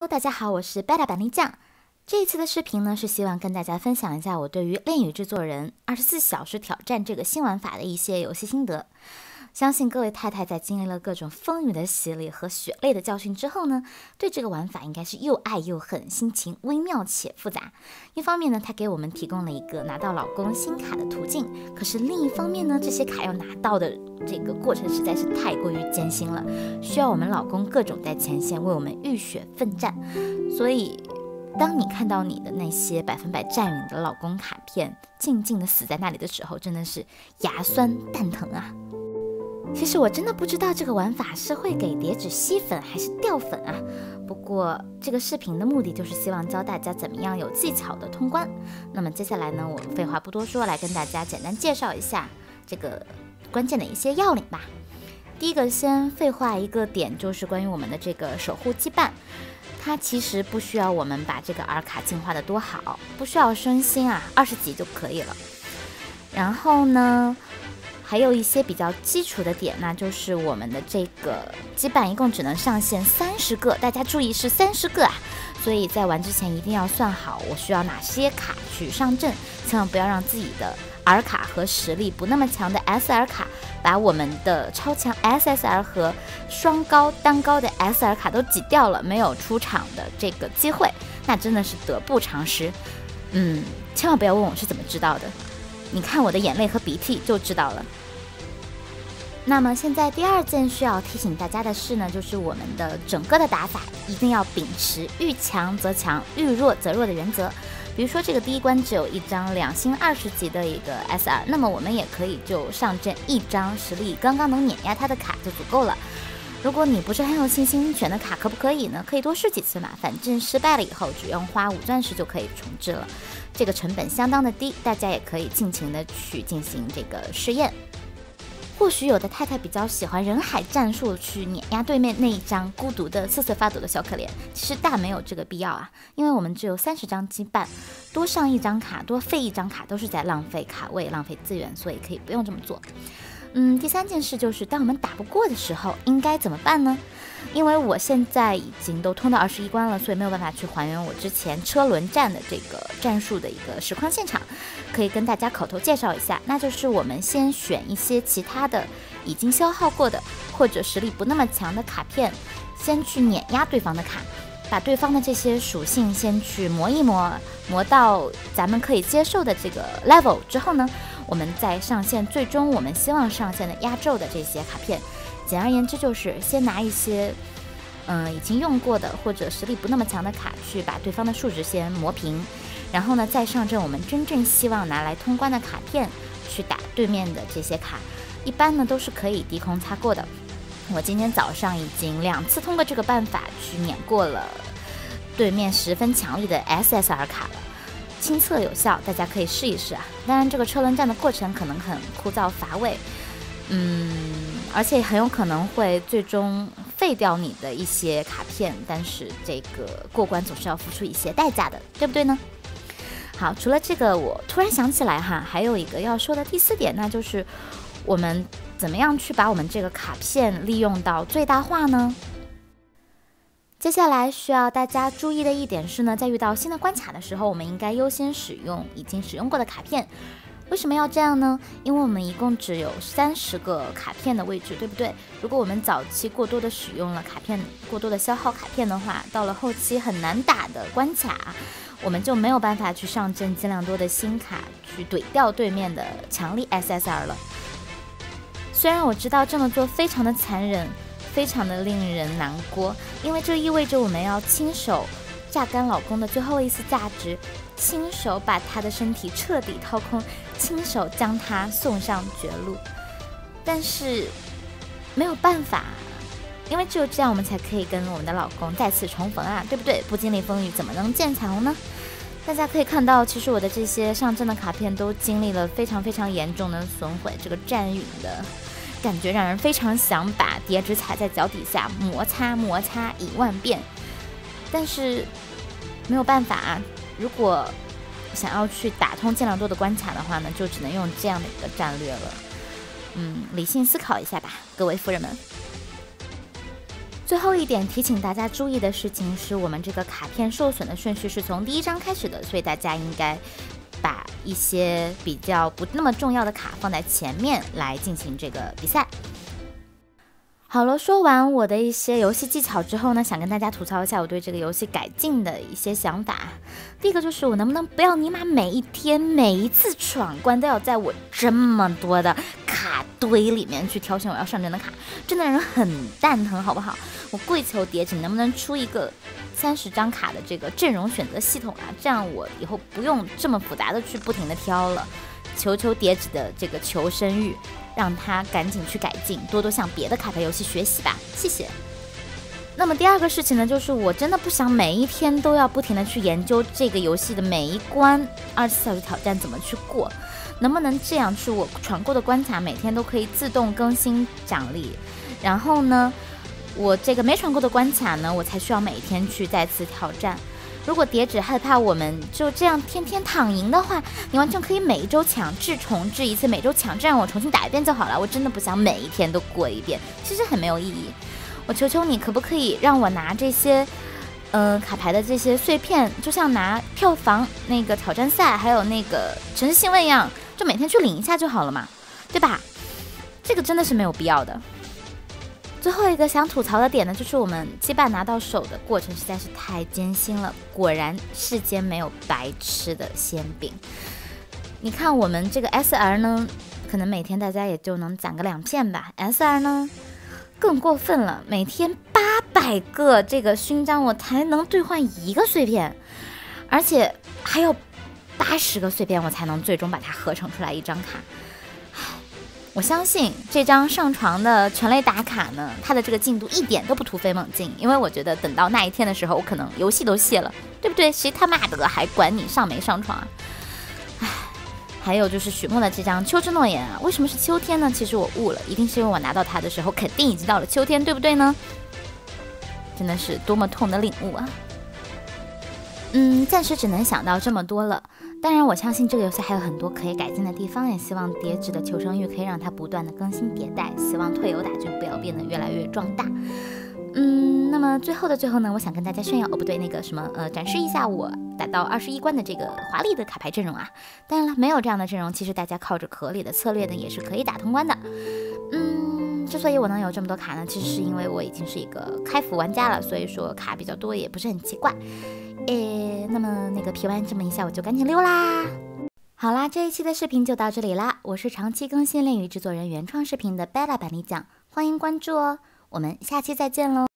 大家好，我是 Beta 板栗酱。这一次的视频呢，是希望跟大家分享一下我对于恋与制作人24小时挑战这个新玩法的一些游戏心得。相信各位太太在经历了各种风雨的洗礼和血泪的教训之后呢，对这个玩法应该是又爱又恨，心情微妙且复杂。一方面呢，它给我们提供了一个拿到老公新卡的途径，可是另一方面呢，这些卡要拿到的这个过程实在是太过于艰辛了，需要我们老公各种在前线为我们浴血奋战。所以当你看到你的那些100%占有你的老公卡片静静的死在那里的时候，真的是牙酸蛋疼啊。其实我真的不知道这个玩法是会给叠纸吸粉还是掉粉啊。不过这个视频的目的就是希望教大家怎么样有技巧的通关。那么接下来呢，我废话不多说，来跟大家简单介绍一下这个关键的一些要领吧。第一个先废话一个点，就是关于我们的这个守护羁绊。它其实不需要我们把这个 R 卡进化的多好，不需要升星啊，20级就可以了。然后呢，还有一些比较基础的点，那就是我们的这个羁绊一共只能上线30个，大家注意是30个啊，所以在玩之前一定要算好我需要哪些卡去上阵，千万不要让自己的 R 卡和实力不那么强的 SR 卡把我们的超强 SSR 和双高单高的 SR 卡都挤掉了，没有出场的这个机会，那真的是得不偿失。千万不要问我是怎么知道的，你看我的眼泪和鼻涕就知道了。那么现在第二件需要提醒大家的是呢，就是我们的整个的打法一定要秉持遇强则强，遇弱则弱的原则。比如说这个第一关只有一张2星20级的一个 SR， 那么我们也可以就上阵一张实力刚刚能碾压他的卡就足够了。如果你不是很有信心选的卡可不可以呢？可以多试几次嘛，反正失败了以后只用花5钻石就可以重置了，这个成本相当的低，大家也可以尽情的去进行这个试验。或许有的太太比较喜欢人海战术去碾压对面那一张孤独的瑟瑟发抖的小可怜，其实大没有这个必要啊，因为我们只有30张羁绊，多上一张卡多费一张卡都是在浪费卡位浪费资源，所以可以不用这么做。第三件事就是当我们打不过的时候应该怎么办呢？因为我现在已经都通到21关了，所以没有办法去还原我之前车轮战的这个战术的一个实况现场，可以跟大家口头介绍一下，那就是我们先选一些其他的已经消耗过的或者实力不那么强的卡片，先去碾压对方的卡，把对方的这些属性先去磨一磨，磨到咱们可以接受的这个 level 之后呢，我们再上线最终我们希望上线的压轴的这些卡片。简而言之就是先拿一些已经用过的或者实力不那么强的卡去把对方的数值先磨平，然后呢再上阵我们真正希望拿来通关的卡片去打对面的这些卡，一般呢都是可以低空擦过的。我今天早上已经2次通过这个办法去碾过了对面十分强力的 SSR 卡了，亲测有效，大家可以试一试啊。当然这个车轮战的过程可能很枯燥乏味，而且很有可能会最终废掉你的一些卡片，但是这个过关总是要付出一些代价的，对不对呢？好，除了这个我突然想起来还有一个要说的第4点，那就是我们怎么样去把我们这个卡片利用到最大化呢？接下来需要大家注意的一点是呢，在遇到新的关卡的时候，我们应该优先使用已经使用过的卡片。为什么要这样呢？因为我们一共只有30个卡片的位置，对不对？如果我们早期过多的使用了卡片，过多的消耗卡片的话，到了后期很难打的关卡，我们就没有办法去上阵尽量多的新卡去怼掉对面的强力 SSR 了。虽然我知道这么做非常的残忍，非常的令人难过，因为这意味着我们要亲手榨干老公的最后一丝价值，亲手把他的身体彻底掏空，亲手将他送上绝路。但是没有办法，因为只有这样我们才可以跟我们的老公再次重逢啊，对不对？不经历风雨怎么能见彩虹呢？大家可以看到，其实我的这些上阵的卡片都经历了非常非常严重的损毁，这个战陨的感觉让人非常想把叠纸踩在脚底下摩擦10000遍，但是没有办法啊，如果想要去打通尽量多的关卡的话呢，就只能用这样的一个战略了。理性思考一下吧，各位夫人们。 最后一点提醒大家注意的事情是，我们这个卡片受损的顺序是从第一张开始的，所以大家应该把一些比较不那么重要的卡放在前面来进行这个比赛。好了，说完我的一些游戏技巧之后呢，想跟大家吐槽一下我对这个游戏改进的一些想法。第一个就是我能不能不要尼玛每一天每一次闯关都要在我这么多的卡堆里面去挑选我要上阵的卡，真的人很蛋疼好不好？我跪求叠纸能不能出一个30张卡的这个阵容选择系统啊，这样我以后不用这么复杂的去不停的挑了。求求叠纸的这个求生欲，让他赶紧去改进，多多向别的卡牌游戏学习吧，谢谢。那么第二个事情呢，就是我真的不想每一天都要不停的去研究这个游戏的每一关24小时挑战怎么去过，能不能这样是我闯过的关卡每天都可以自动更新奖励，然后呢，我这个没闯过的关卡呢，我才需要每天去再次挑战。如果叠纸害怕我们就这样天天躺赢的话，你完全可以每一周强制重置一次，每周强制让我重新打一遍就好了。我真的不想每一天都过一遍，其实很没有意义。我求求你，可不可以让我拿这些卡牌的这些碎片，就像拿票房那个挑战赛还有那个城市新闻一样，就每天去领一下就好了嘛，对吧？这个真的是没有必要的。最后一个想吐槽的点呢，就是我们羁绊拿到手的过程实在是太艰辛了。果然世间没有白吃的馅饼。你看我们这个 SR 呢，可能每天大家也就能攒个2片吧。SR 呢更过分了，每天800个这个勋章我才能兑换1个碎片，而且还有80个碎片我才能最终把它合成出来一张卡。我相信这张上床的全类打卡呢，它的这个进度一点都不突飞猛进，因为我觉得等到那一天的时候，我可能游戏都卸了，对不对？谁他妈的还管你上没上床啊？唉，还有就是许墨的这张秋之诺言啊，为什么是秋天呢？其实我悟了，一定是因为我拿到它的时候，肯定已经到了秋天，对不对呢？真的是多么痛的领悟啊！暂时只能想到这么多了。当然，我相信这个游戏还有很多可以改进的地方，也希望叠纸的求生欲可以让它不断的更新迭代，希望退游打军不要变得越来越壮大。那么最后的最后呢，我想跟大家炫耀，不对，那个什么展示一下我打到21关的这个华丽的卡牌阵容啊。当然了，没有这样的阵容，其实大家靠着合理的策略呢，也是可以打通关的。之所以我能有这么多卡呢，其实是因为我已经是一个开服玩家了，所以说卡比较多也不是很奇怪。那么那个皮完这么一下，我就赶紧溜啦。好啦，这一期的视频就到这里啦。我是长期更新恋与制作人原创视频的 Bella 板栗酱，欢迎关注哦。我们下期再见喽。